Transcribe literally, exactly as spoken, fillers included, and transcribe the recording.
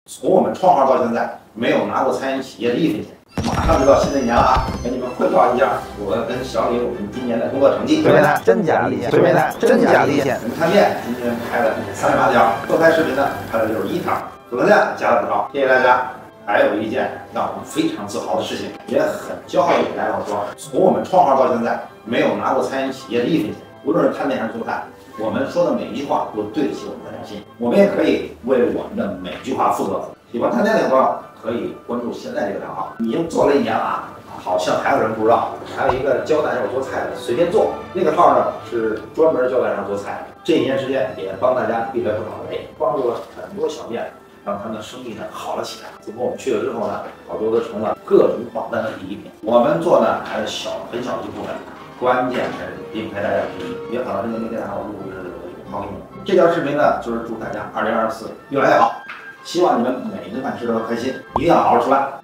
从我们创号到现在，没有拿过餐饮企业的一分钱。马上就到新的一年了啊，给你们汇报一下我跟小李我们今年的工作成绩。 随便谈真假立现，随便谈真假立现。 我们探店今天拍了三十八条，后台视频呢拍了六十一条，总流量加了不少，谢谢大家。还有一件让我们非常自豪的事情，也很骄傲的给大家说，从我们创号到现在，没有拿过餐饮企业的一分钱。无论是探店还是做饭，我们说的每一句话都对得起我们的良心，我们也可以为我们的每句话负责。喜欢探店的朋友可以关注现在这个账号，已经做了一年了啊，好像还有人不知道，还有一个教大家做菜的随便做，那个号呢是专门教大家做菜的。这一年时间也帮大家避了不少雷，帮助了很多小店，让他们的生意呢好了起来。自从我们去了之后呢，好多都成了各种榜单的第一名。我们做呢还是小很小的一部分，关键是并陪大家第一。也可能是因为电台我录制好给你们。这条视频呢，就是祝大家二零二四越来越好。希望你们每一顿饭吃的都开心，一定要好好吃饭。